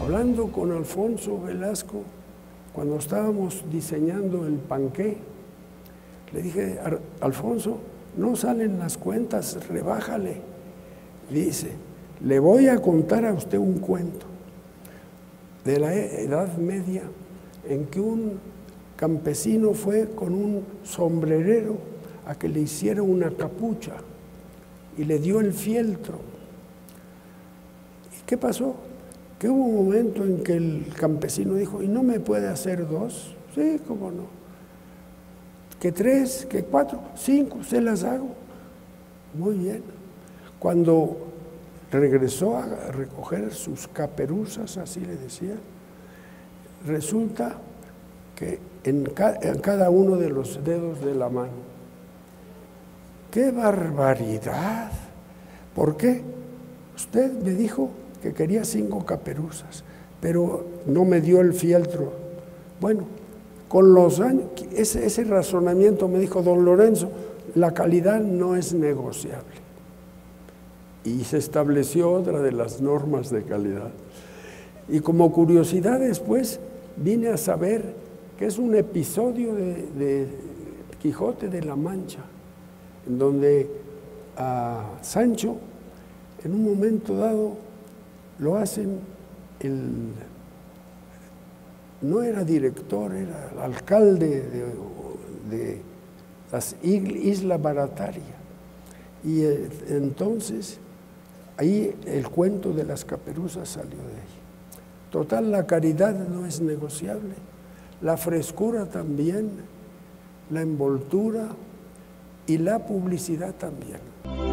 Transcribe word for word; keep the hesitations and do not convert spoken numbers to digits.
hablando con Alfonso Velasco, cuando estábamos diseñando el panqué, le dije, Alfonso, no salen las cuentas, rebájale. Dice, le voy a contar a usted un cuento de la Edad Media en que un campesino fue con un sombrerero a que le hiciera una capucha y le dio el fieltro. ¿Y qué pasó? Que hubo un momento en que el campesino dijo, ¿y no me puede hacer dos? Sí, cómo no. ¿Que tres? ¿Que cuatro? Cinco, se las hago. Muy bien. Cuando regresó a recoger sus caperuzas, así le decía, resulta que en, ca en cada uno de los dedos de la mano. ¡Qué barbaridad! ¿Por qué? Usted me dijo que quería cinco caperuzas, pero no me dio el fieltro. Bueno, con los años, ese, ese razonamiento me dijo don Lorenzo, la calidad no es negociable. Y se estableció otra de las normas de calidad. Y como curiosidad después vine a saber que es un episodio de, de Quijote de la Mancha, en donde a Sancho, en un momento dado, lo hacen el, no era director, era el alcalde de, de las Isla Barataria. Y eh, entonces, ahí el cuento de las caperuzas salió de ahí. Total, la caridad no es negociable, la frescura también, la envoltura y la publicidad también.